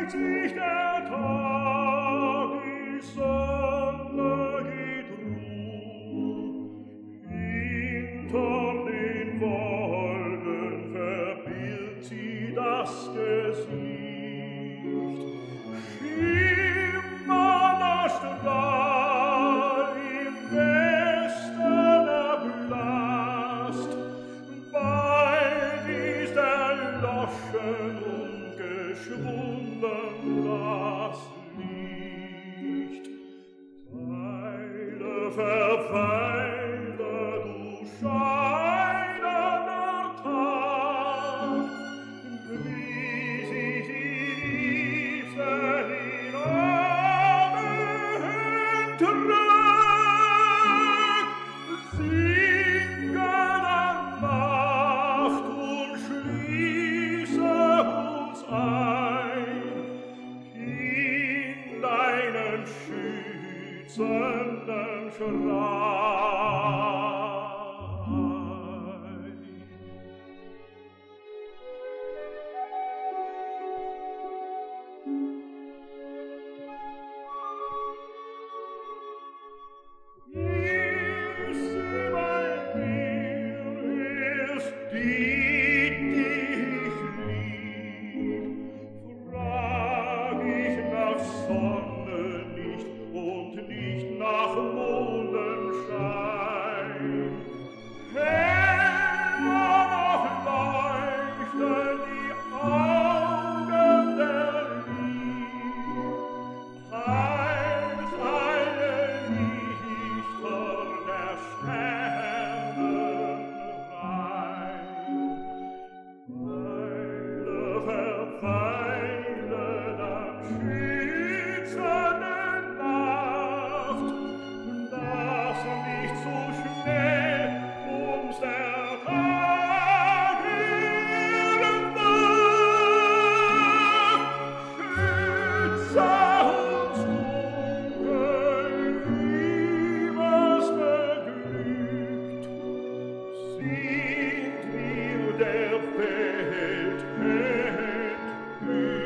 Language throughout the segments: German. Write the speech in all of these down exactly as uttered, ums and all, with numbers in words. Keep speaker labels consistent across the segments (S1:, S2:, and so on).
S1: sich der Tag, die Sonne geht ruh. Hinter den Wolken verbirgt sie das Gesicht. Schimmernder Strahl im Westen erblasst, bald ist erloschen und geschwunden das Licht. Weile, verweile, du scheinender Tag, wie sich die Liebste in Arme entrückt, singe der Nacht und schließe uns ein in deinen schützenden Schrein. Ist sie bei mir, ist die, die ich lieb, frag ich nach Sonne nicht und nicht nach Mondenschein. Heller noch leuchten die Augen der Lieb, als alle Lichter der Sterne rein. Weile, verweile, dann schützende Nacht, dass nicht zu schnell uns der Tag irren wird. Schütze uns dunkel, liebesbeglückt, sind wir der Welt entblüht.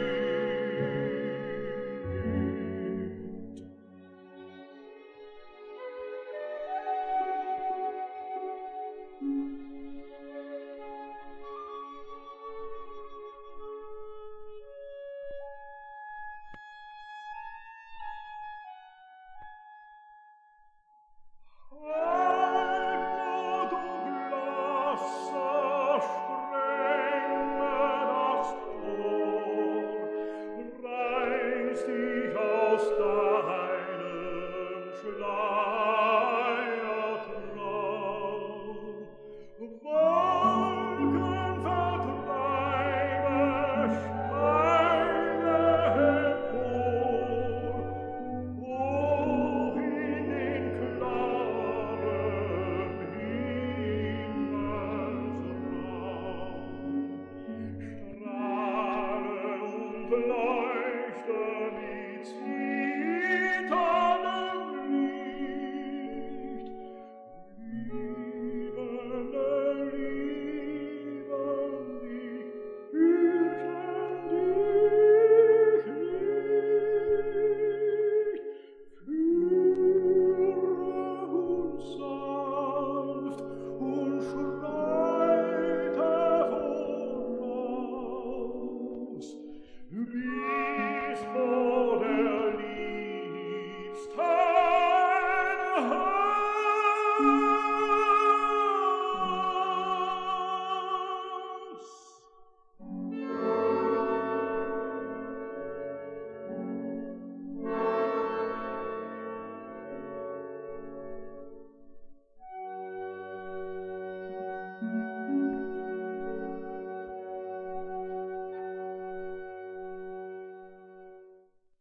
S1: Halt, o du blasser, sprenge das Tor, reiß dich aus deinem Schleier Traum. Wolken vertreibe, steige empor, hoch in den klaren Himmelsraum. Strahlen und leuchten die